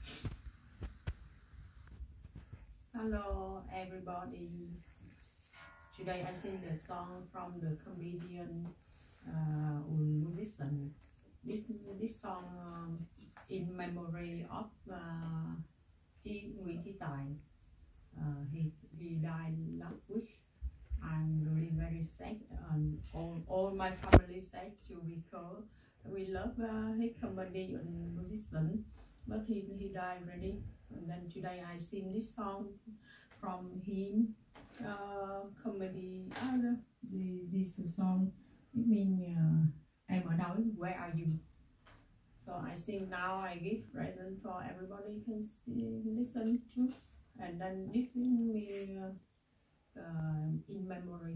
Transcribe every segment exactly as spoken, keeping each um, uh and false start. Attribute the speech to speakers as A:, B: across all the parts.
A: Hello everybody. Today I sing the song from the comedian uh, musician. This this song um, in memory of uh, Nguyên Chi Ta I. Uh, he he died last week. I'm really very sad, and all, all my family sad to recall. We love uh, his comedy and musician, but he he died already. And then today I sing this song from him. Uh, comedy. Uh, the, this song it means uh, Em Ở Đâu, Where Are You? So I sing now. I give present for everybody can see, listen to, and then listen me uh, uh, in memory.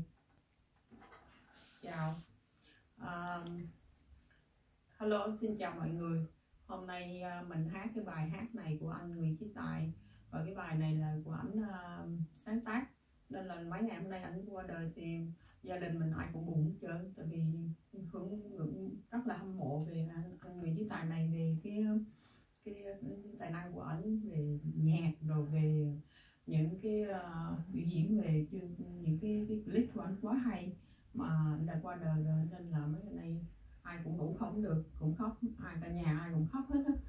A: Chào. Um, hello, xin chào mọi người. Hôm nay uh, mình hát cái bài hát này của anh Nguyên Chi Ta I, và cái bài này là của anh uh, sáng tác, nên là mấy ngày hôm nay anh qua đời thì gia đình mình ai cũng buồn hết trơn, tại vì Hương rất là hâm mộ về anh, anh Nguyên Chi Ta I này, về cái, cái cái tài năng của anh về nhạc, rồi về những cái uh, biểu diễn, về những cái, cái clip của anh quá hay, mà anh đã qua đời rồi nên là mấy ngày nay ai cũng ngủ không được, cũng khóc, ai cả nhà ai cũng khóc hết á.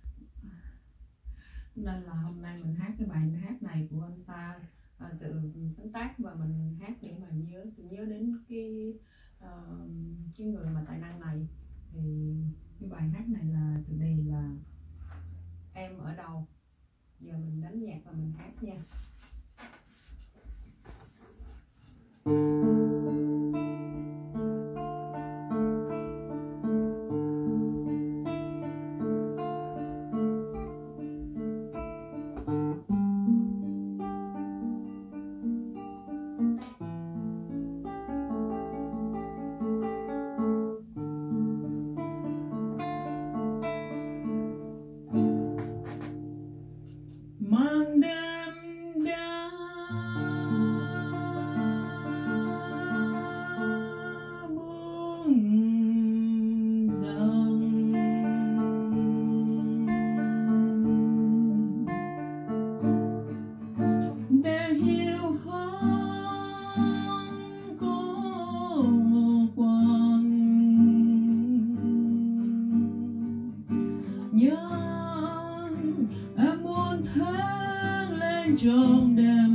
A: Nên là hôm nay mình hát cái bài hát này của anh ta à, tự sáng tác, và mình hát để mà nhớ nhớ đến cái uh, cái người mà tài năng này. Thì cái bài hát này là tựa đề là Em Ở Đâu. Giờ mình đánh nhạc và mình hát nha. Mang đêm đã buông dần, để hiểu hơn cô quang nhớ em muốn hãng lên trong đêm.